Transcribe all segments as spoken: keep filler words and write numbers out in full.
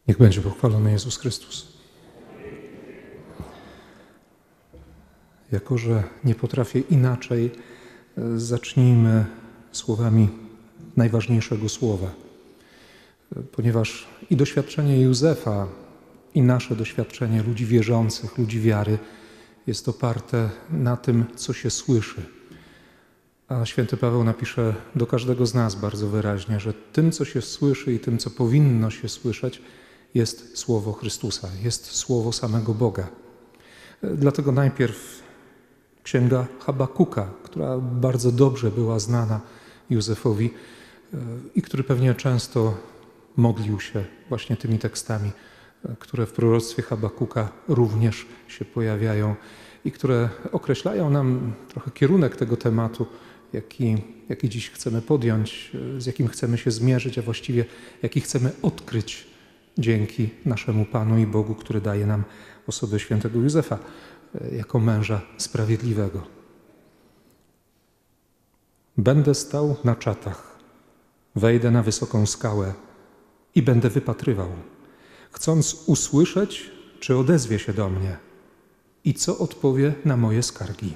Niech będzie pochwalony Jezus Chrystus. Jako że nie potrafię inaczej, zacznijmy słowami najważniejszego słowa. Ponieważ i doświadczenie Józefa, i nasze doświadczenie ludzi wierzących, ludzi wiary jest oparte na tym, co się słyszy. A święty Paweł napisze do każdego z nas bardzo wyraźnie, że tym, co się słyszy i tym, co powinno się słyszeć, jest słowo Chrystusa, jest słowo samego Boga. Dlatego najpierw księga Habakuka, która bardzo dobrze była znana Józefowi i który pewnie często modlił się właśnie tymi tekstami, które w proroctwie Habakuka również się pojawiają i które określają nam trochę kierunek tego tematu, jaki, jaki dziś chcemy podjąć, z jakim chcemy się zmierzyć, a właściwie jaki chcemy odkryć dzięki naszemu Panu i Bogu, który daje nam osobę świętego Józefa jako męża sprawiedliwego. Będę stał na czatach, wejdę na wysoką skałę i będę wypatrywał, chcąc usłyszeć, czy odezwie się do mnie i co odpowie na moje skargi.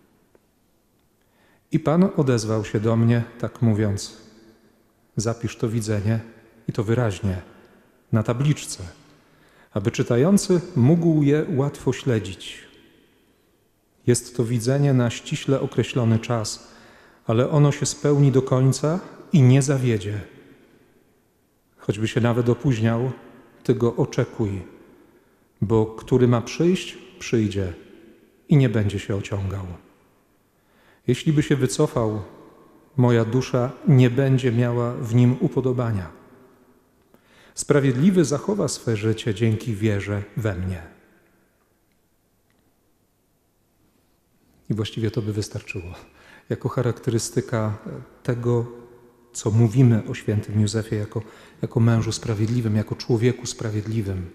I Pan odezwał się do mnie, tak mówiąc: zapisz to widzenie i to wyraźnie na tabliczce, aby czytający mógł je łatwo śledzić. Jest to widzenie na ściśle określony czas, ale ono się spełni do końca i nie zawiedzie. Choćby się nawet opóźniał, ty go oczekuj, bo który ma przyjść, przyjdzie i nie będzie się ociągał. Jeśli by się wycofał, moja dusza nie będzie miała w nim upodobania. Sprawiedliwy zachowa swe życie dzięki wierze we mnie. I właściwie to by wystarczyło. Jako charakterystyka tego, co mówimy o świętym Józefie, jako, jako mężu sprawiedliwym, jako człowieku sprawiedliwym.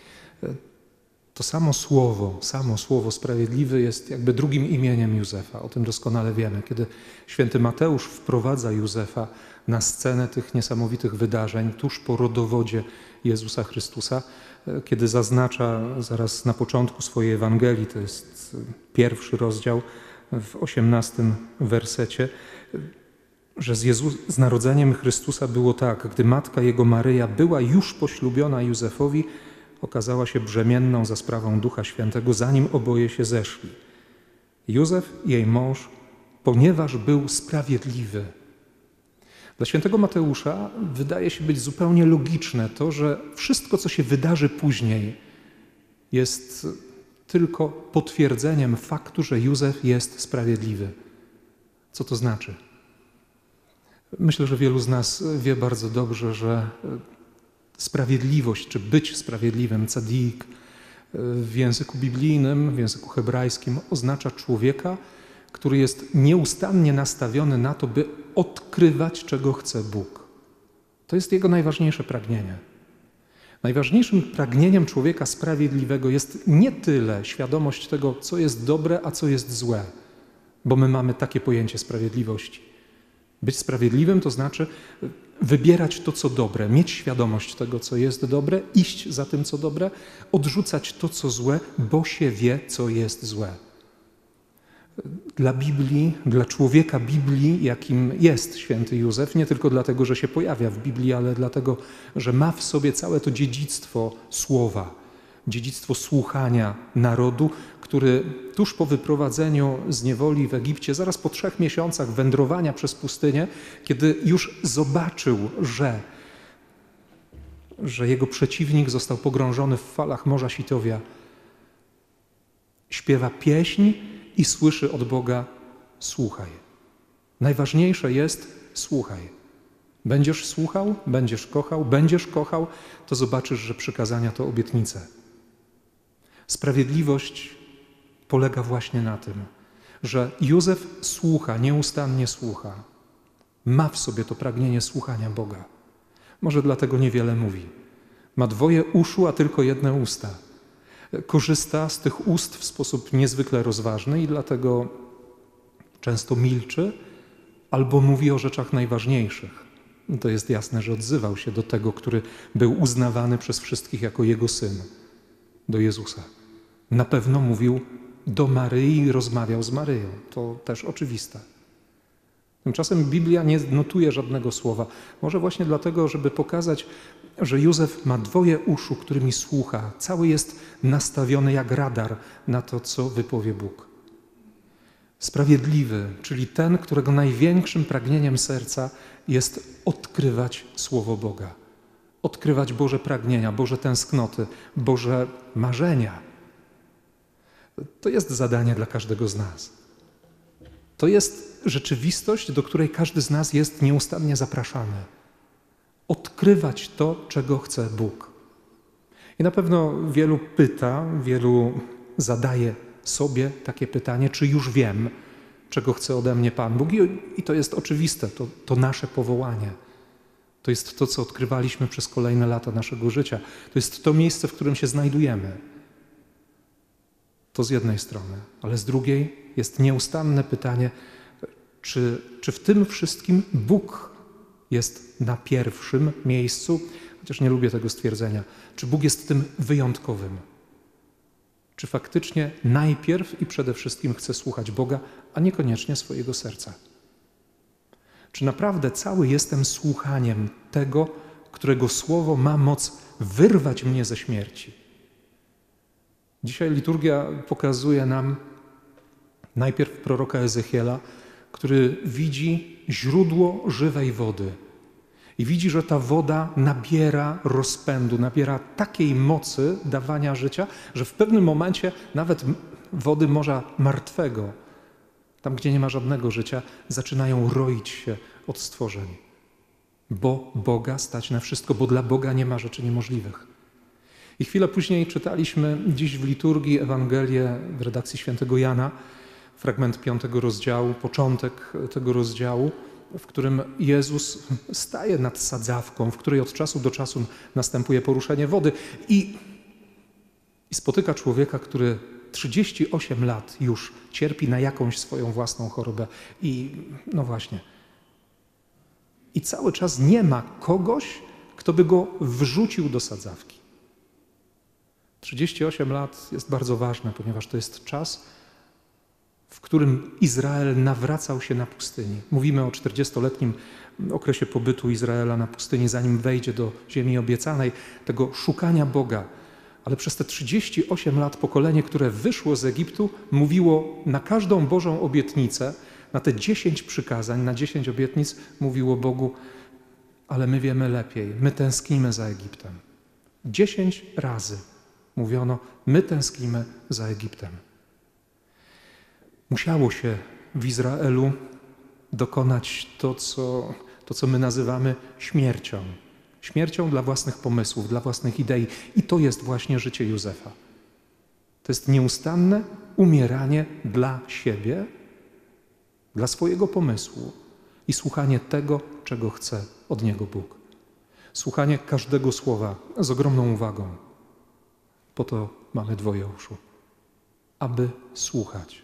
To samo słowo, samo słowo sprawiedliwy jest jakby drugim imieniem Józefa. O tym doskonale wiemy. Kiedy święty Mateusz wprowadza Józefa na scenę tych niesamowitych wydarzeń tuż po rodowodzie Jezusa Chrystusa, kiedy zaznacza zaraz na początku swojej Ewangelii, to jest pierwszy rozdział w osiemnastym wersecie, że z, Jezus, z narodzeniem Chrystusa było tak: gdy matka jego Maryja była już poślubiona Józefowi, okazała się brzemienną za sprawą Ducha Świętego, zanim oboje się zeszli. Józef, jej mąż, ponieważ był sprawiedliwy. Dla świętego Mateusza wydaje się być zupełnie logiczne to, że wszystko, co się wydarzy później, jest tylko potwierdzeniem faktu, że Józef jest sprawiedliwy. Co to znaczy? Myślę, że wielu z nas wie bardzo dobrze, że sprawiedliwość, czy być sprawiedliwym, tzadik, w języku biblijnym, w języku hebrajskim oznacza człowieka, który jest nieustannie nastawiony na to, by odkrywać, czego chce Bóg. To jest jego najważniejsze pragnienie. Najważniejszym pragnieniem człowieka sprawiedliwego jest nie tyle świadomość tego, co jest dobre, a co jest złe, bo my mamy takie pojęcie sprawiedliwości. Być sprawiedliwym to znaczy wybierać to, co dobre, mieć świadomość tego, co jest dobre, iść za tym, co dobre, odrzucać to, co złe, bo się wie, co jest złe. Dla Biblii, dla człowieka Biblii, jakim jest święty Józef, nie tylko dlatego, że się pojawia w Biblii, ale dlatego, że ma w sobie całe to dziedzictwo słowa, dziedzictwo słuchania narodu, który tuż po wyprowadzeniu z niewoli w Egipcie, zaraz po trzech miesiącach wędrowania przez pustynię, kiedy już zobaczył, że, że jego przeciwnik został pogrążony w falach Morza Sitowia, śpiewa pieśń i słyszy od Boga: słuchaj. Najważniejsze jest: słuchaj. Będziesz słuchał, będziesz kochał, będziesz kochał, to zobaczysz, że przykazania to obietnice. Sprawiedliwość polega właśnie na tym, że Józef słucha, nieustannie słucha. Ma w sobie to pragnienie słuchania Boga. Może dlatego niewiele mówi. Ma dwoje uszu, a tylko jedne usta. Korzysta z tych ust w sposób niezwykle rozważny i dlatego często milczy albo mówi o rzeczach najważniejszych. to jest jasne, że odzywał się do tego, który był uznawany przez wszystkich jako jego syn, do Jezusa. Na pewno mówił do Maryi i rozmawiał z Maryją. To też oczywiste. Tymczasem Biblia nie notuje żadnego słowa. Może właśnie dlatego, żeby pokazać, że Józef ma dwoje uszu, którymi słucha. Cały jest nastawiony jak radar na to, co wypowie Bóg. Sprawiedliwy, czyli ten, którego największym pragnieniem serca jest odkrywać Słowo Boga. Odkrywać Boże pragnienia, Boże tęsknoty, Boże marzenia. To jest zadanie dla każdego z nas. To jest rzeczywistość, do której każdy z nas jest nieustannie zapraszany. Odkrywać to, czego chce Bóg. I na pewno wielu pyta, wielu zadaje sobie takie pytanie, czy już wiem, czego chce ode mnie Pan Bóg. I, i to jest oczywiste, to, to nasze powołanie. To jest to, co odkrywaliśmy przez kolejne lata naszego życia. To jest to miejsce, w którym się znajdujemy. To z jednej strony, ale z drugiej jest nieustanne pytanie, czy, czy w tym wszystkim Bóg jest na pierwszym miejscu, chociaż nie lubię tego stwierdzenia, czy Bóg jest tym wyjątkowym. Czy faktycznie najpierw i przede wszystkim chce słuchać Boga, a niekoniecznie swojego serca. Czy naprawdę cały jestem słuchaniem tego, którego słowo ma moc wyrwać mnie ze śmierci. Dzisiaj liturgia pokazuje nam najpierw proroka Ezechiela, który widzi źródło żywej wody i widzi, że ta woda nabiera rozpędu, nabiera takiej mocy dawania życia, że w pewnym momencie nawet wody Morza Martwego, tam gdzie nie ma żadnego życia, zaczynają roić się od stworzeń. Bo Boga stać na wszystko, bo dla Boga nie ma rzeczy niemożliwych. I chwilę później czytaliśmy dziś w liturgii Ewangelię w redakcji świętego Jana, fragment piątego rozdziału, początek tego rozdziału, w którym Jezus staje nad sadzawką, w której od czasu do czasu następuje poruszenie wody i, i spotyka człowieka, który trzydzieści osiem lat już cierpi na jakąś swoją własną chorobę. I no właśnie. I cały czas nie ma kogoś, kto by go wrzucił do sadzawki. trzydzieści osiem lat jest bardzo ważne, ponieważ to jest czas, w którym Izrael nawracał się na pustyni. Mówimy o czterdziestoletnim okresie pobytu Izraela na pustyni, zanim wejdzie do ziemi obiecanej, tego szukania Boga. Ale przez te trzydzieści osiem lat pokolenie, które wyszło z Egiptu, mówiło na każdą Bożą obietnicę, na te dziesięć przykazań, na dziesięć obietnic mówiło Bogu, ale my wiemy lepiej, my tęsknimy za Egiptem. Dziesięć razy mówiono, my tęsknimy za Egiptem. Musiało się w Izraelu dokonać to, co, to, co my nazywamy śmiercią. Śmiercią dla własnych pomysłów, dla własnych idei. I to jest właśnie życie Józefa. To jest nieustanne umieranie dla siebie, dla swojego pomysłu i słuchanie tego, czego chce od niego Bóg. Słuchanie każdego słowa z ogromną uwagą. Po to mamy dwoje uszu, aby słuchać.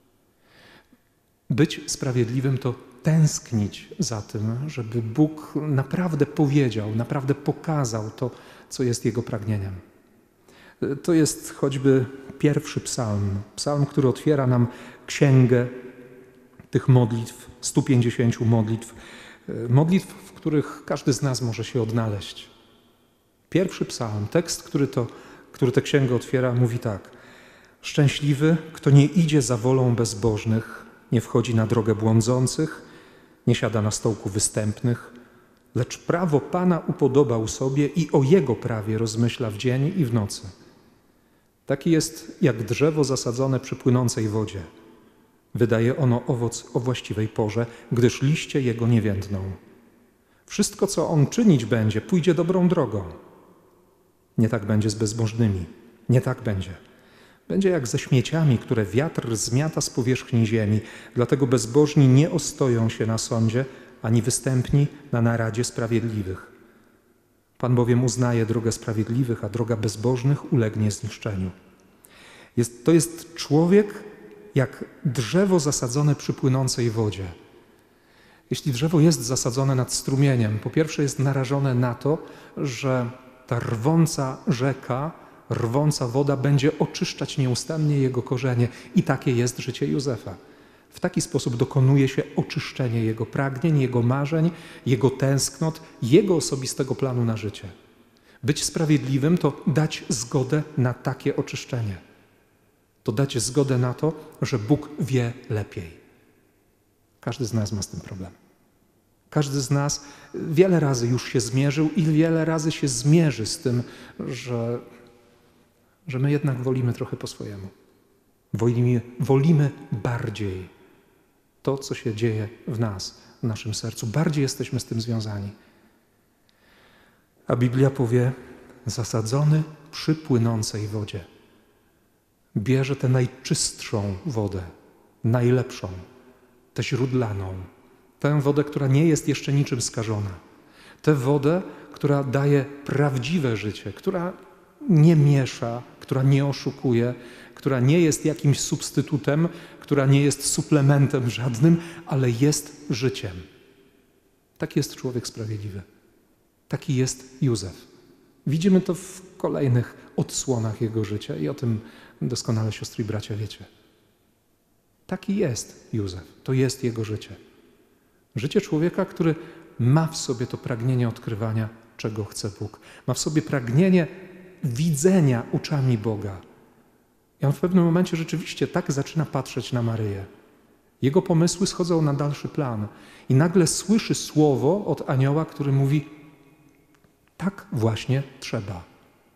Być sprawiedliwym to tęsknić za tym, żeby Bóg naprawdę powiedział, naprawdę pokazał to, co jest Jego pragnieniem. To jest choćby pierwszy psalm, psalm, który otwiera nam księgę tych modlitw, stu pięćdziesięciu modlitw, modlitw, w których każdy z nas może się odnaleźć. Pierwszy psalm, tekst, który, to, który tę księgę otwiera, mówi tak. Szczęśliwy, kto nie idzie za wolą bezbożnych, nie wchodzi na drogę błądzących, nie siada na stołku występnych, lecz prawo Pana upodobał sobie i o Jego prawie rozmyśla w dzień i w nocy. Taki jest jak drzewo zasadzone przy płynącej wodzie. Wydaje ono owoc o właściwej porze, gdyż liście jego nie więdną. Wszystko, co on czynić będzie, pójdzie dobrą drogą. Nie tak będzie z bezbożnymi, nie tak będzie. Będzie jak ze śmieciami, które wiatr zmiata z powierzchni ziemi. Dlatego bezbożni nie ostoją się na sądzie, ani występni na naradzie sprawiedliwych. Pan bowiem uznaje drogę sprawiedliwych, a droga bezbożnych ulegnie zniszczeniu. Jest, to jest człowiek jak drzewo zasadzone przy płynącej wodzie. Jeśli drzewo jest zasadzone nad strumieniem, po pierwsze jest narażone na to, że ta rwąca rzeka, rwąca woda będzie oczyszczać nieustannie jego korzenie. I takie jest życie Józefa. W taki sposób dokonuje się oczyszczenie jego pragnień, jego marzeń, jego tęsknot, jego osobistego planu na życie. Być sprawiedliwym to dać zgodę na takie oczyszczenie. To dać zgodę na to, że Bóg wie lepiej. Każdy z nas ma z tym problem. Każdy z nas wiele razy już się zmierzył i wiele razy się zmierzy z tym, że, że my jednak wolimy trochę po swojemu. Wolimy, wolimy bardziej to, co się dzieje w nas, w naszym sercu. Bardziej jesteśmy z tym związani. A Biblia powie, zasadzony przy płynącej wodzie. Bierze tę najczystszą wodę, najlepszą, tę źródlaną, tę wodę, która nie jest jeszcze niczym skażona, tę wodę, która daje prawdziwe życie, która nie miesza, która nie oszukuje, która nie jest jakimś substytutem, która nie jest suplementem żadnym, ale jest życiem. Taki jest człowiek sprawiedliwy. Taki jest Józef. Widzimy to w kolejnych odsłonach jego życia i o tym doskonale siostry i bracia wiecie. Taki jest Józef. To jest jego życie. Życie człowieka, który ma w sobie to pragnienie odkrywania, czego chce Bóg. Ma w sobie pragnienie widzenia oczami Boga. I on w pewnym momencie rzeczywiście tak zaczyna patrzeć na Maryję. Jego pomysły schodzą na dalszy plan. I nagle słyszy słowo od anioła, który mówi: tak właśnie trzeba.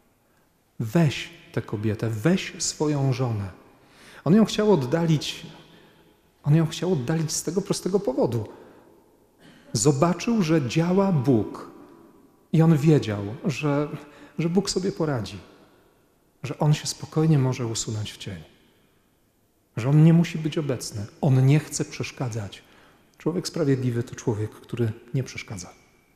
Weź tę kobietę, weź swoją żonę. On ją chciał oddalić, on ją chciał oddalić z tego prostego powodu. Zobaczył, że działa Bóg i on wiedział, że, że Bóg sobie poradzi, że on się spokojnie może usunąć w cień, że on nie musi być obecny, on nie chce przeszkadzać. Człowiek sprawiedliwy to człowiek, który nie przeszkadza,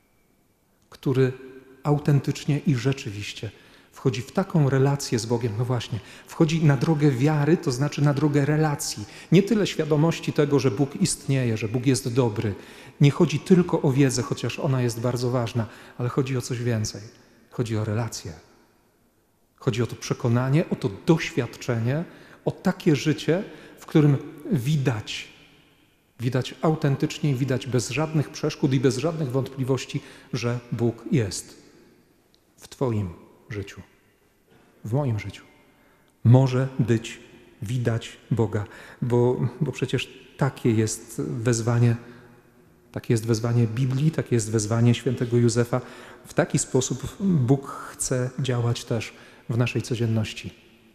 który autentycznie i rzeczywiście wchodzi w taką relację z Bogiem, no właśnie, wchodzi na drogę wiary, to znaczy na drogę relacji. Nie tyle świadomości tego, że Bóg istnieje, że Bóg jest dobry. Nie chodzi tylko o wiedzę, chociaż ona jest bardzo ważna, ale chodzi o coś więcej. Chodzi o relację. Chodzi o to przekonanie, o to doświadczenie, o takie życie, w którym widać, widać autentycznie, widać bez żadnych przeszkód i bez żadnych wątpliwości, że Bóg jest w Twoim życiu, w moim życiu. Może być widać Boga, bo, bo przecież takie jest wezwanie, takie jest wezwanie Biblii, takie jest wezwanie świętego Józefa. W taki sposób Bóg chce działać też w naszej codzienności.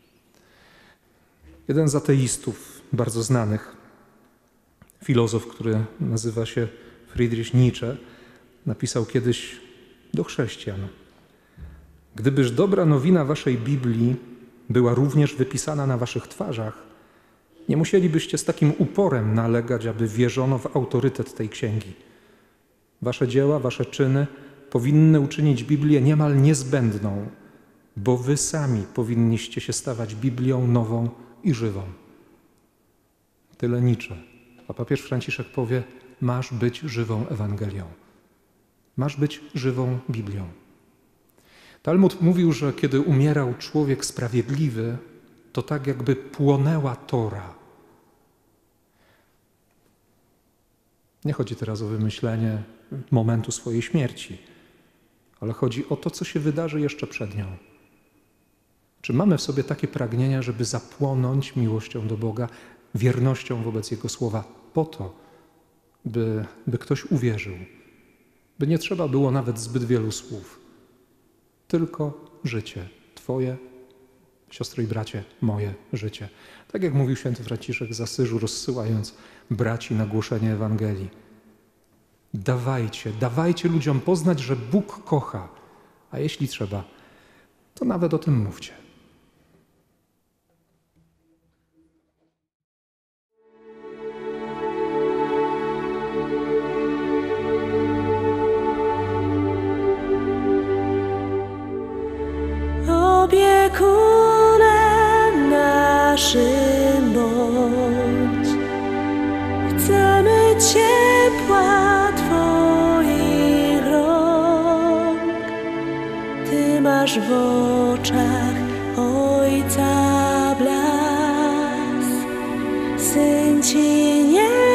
Jeden z ateistów bardzo znanych, filozof, który nazywa się Friedrich Nietzsche, napisał kiedyś do chrześcijan: gdybyż dobra nowina waszej Biblii była również wypisana na waszych twarzach, nie musielibyście z takim uporem nalegać, aby wierzono w autorytet tej księgi. Wasze dzieła, wasze czyny powinny uczynić Biblię niemal niezbędną, bo wy sami powinniście się stawać Biblią nową i żywą. Tyle Nietzsche. A papież Franciszek powie: masz być żywą Ewangelią. Masz być żywą Biblią. Talmud mówił, że kiedy umierał człowiek sprawiedliwy, to tak jakby płonęła Tora. Nie chodzi teraz o wymyślenie momentu swojej śmierci, ale chodzi o to, co się wydarzy jeszcze przed nią. Czy mamy w sobie takie pragnienia, żeby zapłonąć miłością do Boga, wiernością wobec Jego słowa, po to, by, by ktoś uwierzył, by nie trzeba było nawet zbyt wielu słów, tylko życie Twoje, siostry i bracie, moje życie. Tak jak mówił święty Franciszek z Asyżu, rozsyłając braci na głoszenie Ewangelii. Dawajcie, dawajcie ludziom poznać, że Bóg kocha, a jeśli trzeba, to nawet o tym mówcie. Opiekunem naszym bądź, chcemy ciepła masz w oczach Ojca blask. Syn ci nie